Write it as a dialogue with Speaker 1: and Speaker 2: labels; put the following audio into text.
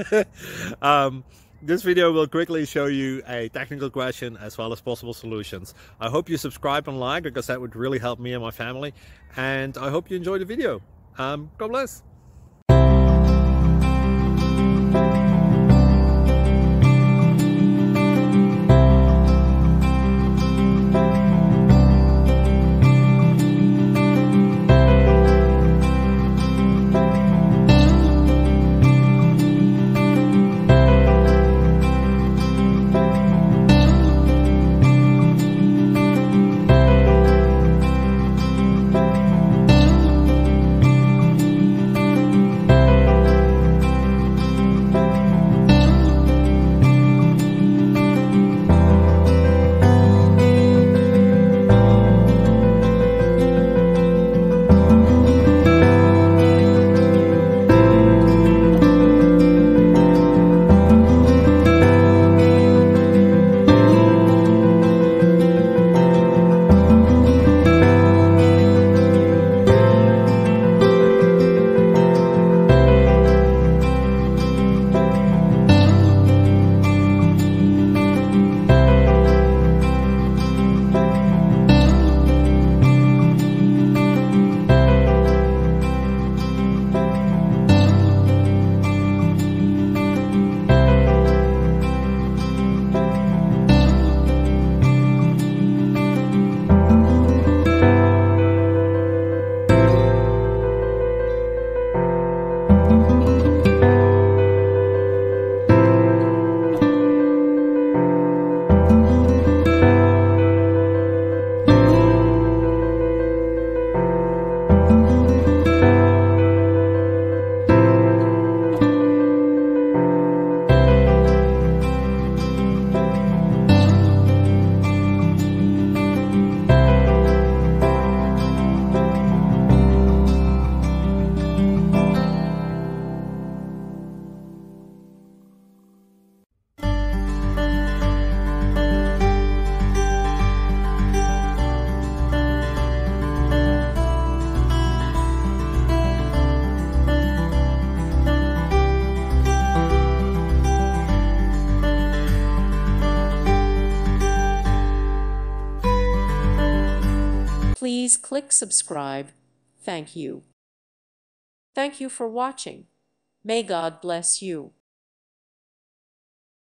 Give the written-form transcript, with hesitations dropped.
Speaker 1: um, this video will quickly show you a technical question as well as possible solutions. I hope you subscribe and like, because that would really help me and my family. And I hope you enjoy the video. God bless.
Speaker 2: Please click subscribe. Thank you. Thank you for watching. May God bless you.